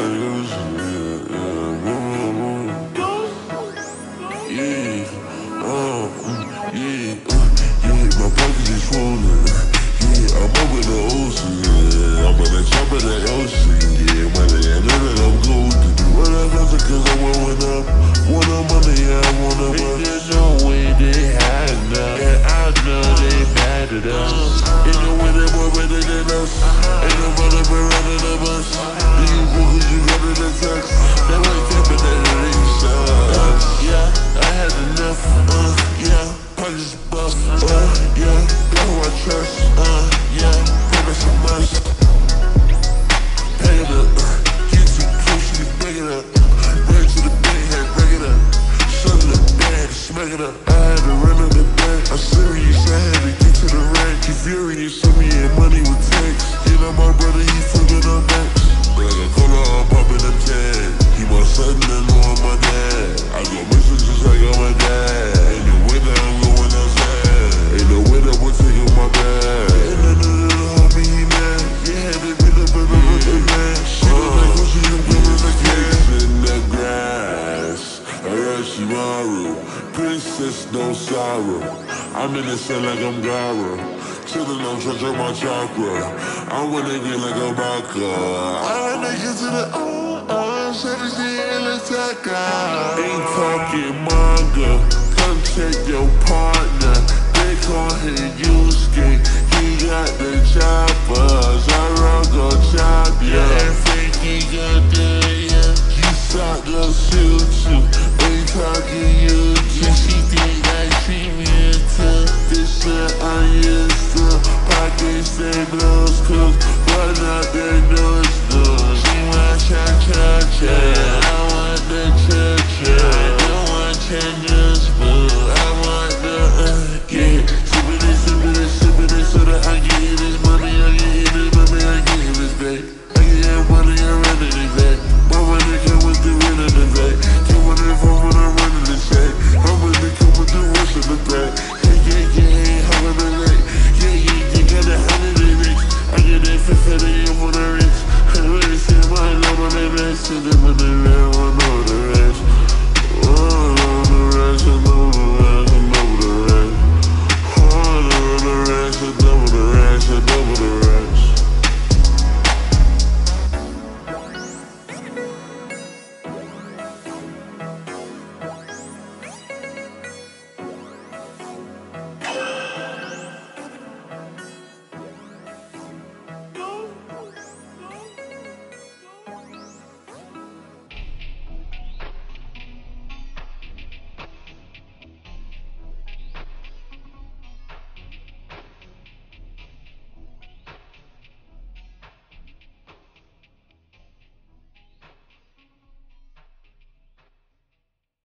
my pockets is swollen. Yeah, I'm up in the ocean. Yeah, I'm on the top of the ocean. Yeah, money, I know that I'm golden. Well, I got it cause I'm blowing up. Want money, yeah, I want money. There's no way they had enough. Yeah, I know they mad at us. Ain't no way they more better than us. Ain't nobody been running the bus. Do you go cause you got it in text? They were camping at the ringside. Yeah, I had enough. Yeah, pockets bust. Yeah, that's who I trust. Yeah, promise a must. Pay it up. Get too close, you can break it up. Break to the bank, had to break it up. Shut the bag, smack it up. I had to run up the bank. I'm serious, I had to get to the rank. He furious, send me in money with text. You know my brother, he flipping on next. Like a color, I'm popping them tags. He my son and know I'm my dad. I go missing just like I'm my dad. Ain't no way that I'm going outside. Ain't no way that we're taking my bag. And then the homie, he mad. Yeah, had to be the better with the man. She don't like when she don't give us a kiss in the grass. Arashimaru, princess, no sorrow. I'm in the sun like I'm Gara. Chillin' on church on my chakra. I wanna get like a baka. I wanna get to the shawty, she in the taka. Ain't talking manga. Come check your partner. They call him Yusuke. He got the choppers. I run go chop ya. Yeah, freaky good day, yeah. He shot the shoot you. Ain't talking you. Yeah, she think I treat me too. This shit I used to. Pockets stay blood.